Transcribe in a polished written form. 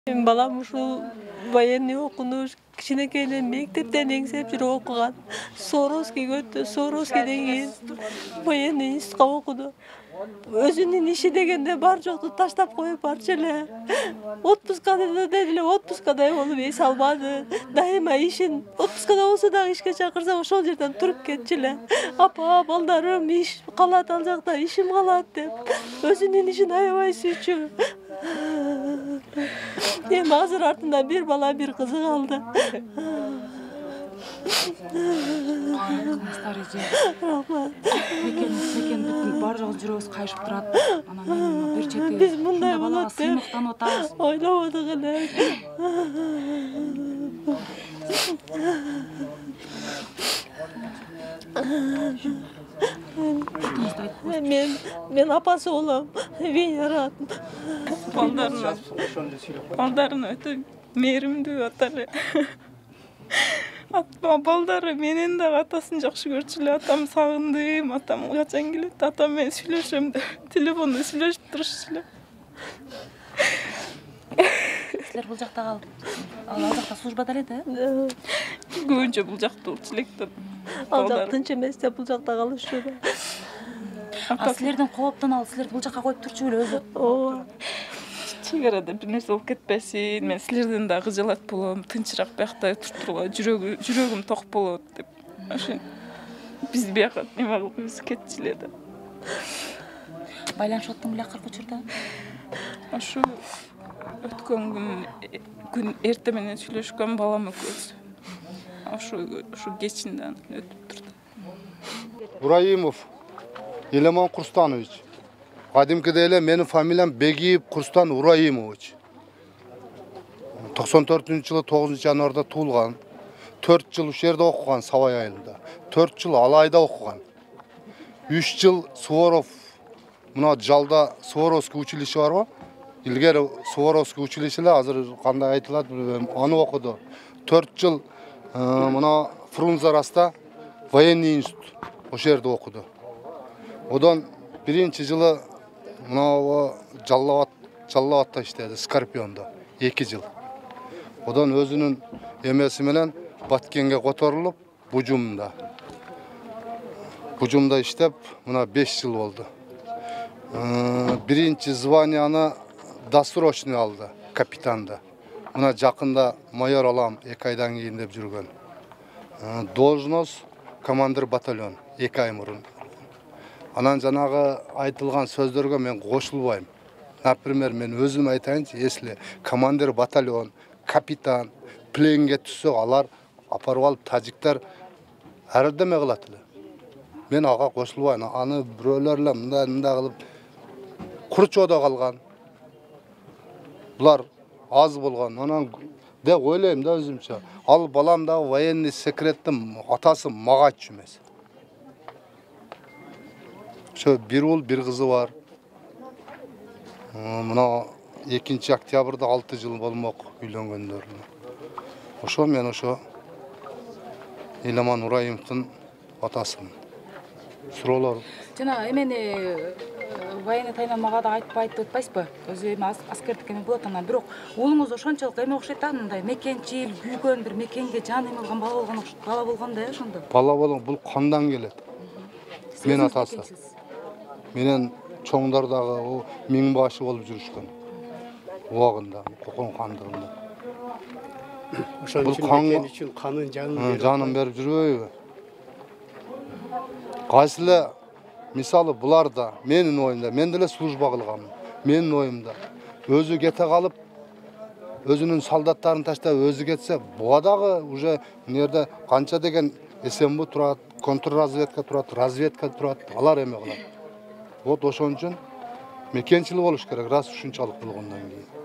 Benim balam ушул военный окуnuş, кичинекейинен мектептен эңсеп жүрүп окуган. Суворовскийге өттү. Суворовскийден кийин военный институтка окуду. Өзүнүн иши дегенде бар жокту таштап коюп барчу эле. Отпускада дедиле, отпускадай болуп эс алмады. Дайыма ишин отпускада болсо дагы ишке чакырса ошол жерден туруп кетчү эле. Апа, балдарым иш калат ал жакта, ишим калат деп. Өзүнүн ишин аябай сүйчү. Эми азыр артында бир бала, бир кызы калды. Кылмыштар эже. Мекен бүткүл бар жогу жүрөгүбүз кайышып турат. Анан эми бир чети Биз мындай болот деп сыймыктанып атабыз. ойлободук эле. Мен апасы болом. Венера. Балдарына өтө мээримдүү ата эле. Балдары менен дагы атасын жакшы көрчү эле. Атам сагындым, атам качан келет, атам менен сүйлөшөм деп телефондо сүйлөшүп турушчу эле. Силер бул жакта калып, ал жакта службада эле да? Көбүнчө бул жакта болчу элек. Ал жак тынч эмес деп бул жакта калышчу. А силердин кооптон ал силерди бул жакка коюп турчу эле өзү. Ооба. Чек-арада бир нерсе болуп кетпесин, мен силерден дагы кыжалат болом, тынчыраак биякта турууга жүрөгүм ток болот деп. Ошо биз бияка неме кылып биз кетчү эле да. Байланышып аттың беле акыркы учурда? Ошо өткөн күн эрте менен сүйлөшкөн балам экөөбүз. Ошо кечинде өтүп турду. Ураимов Елеман Курстанович. Кадимкиде эле менин фамилиям Бегиев Курстан Ураимович. 94-жылы 9 январда туулган. 4 жыл ушул жерде окуган Сабай айылында. 4 жыл Алайда окуган. 3 жыл Суворов, мына жалда Суворовский училище барбы? Илгери Суворовский училище эле, азыр кандай айтылат билбейм, аны окуду. 4 жыл мына Фрунзе военный институт ошол жерде окуду. Одан биринчи жылы мына Жаллабатта иштеди, Скорпиондо 2 жыл. Одан өзүнүн эмеси менен Баткенге которулуп, Бужумда иштеп, мына 5 жыл болду. Биринчи званияны досрочный алды, капитанды. Мына жакында майор алам 2 айдан кийин деп жүргөн. Должность командир батальон 2 ай мурун. Анан жанагы айтылган сөздөргө мен кошулбайм. Например, мен өзүм айтайынчы, если командир батальон, капитан пленге түссө, алар апарып алып тажиктер ар деме кылат эле. Мен ага кошулбайм. Аны бирөөлөр эле мындай кылып Курчоодо калган. Булар аз болгон. Анан деп ойлойм да өзүмчө. Ал балам да военный секреттин атасы мага айтчу эмес. Ошо бир уул, бир кызы бар. Мына 2 октябрда 6 жыл болмок үйлөнгөндөрүнө. Ошо мен ошо Елеман Ураимовдун атасымын. Суроолор. Жана эмени военный тайынан мага да айтып атпайсызбы? Өзү эми аскердик эме болот анан, бирок уулуңуз ошончолук эме окшойт да, мындай мекенчил, күйгөн бир мекенге жан эме кылган бала болгон да ошондо. Бала болгон, бул кандан келет. Мен атасы. Менен чоңдар дагы миң башы болуп жүрүшкөн. Убагында, Кокон хандыгында. Ошол мекен үчүн канын жанын берип жүрбөйбү? Кайсы эле мисалы булар да менин оюмда, мен деле служба кылганмын. Менин оюмда өзү кете калып, өзүнүн солдаттарын таштап өзү кетсе, буга дагы уже мынерде канча деген СМБ турат, контрразведка турат, разведка турат, алар эме кылат. Вот ошон үчүн мекенчил болуш керек, раз ушунчалык болгондон кийин.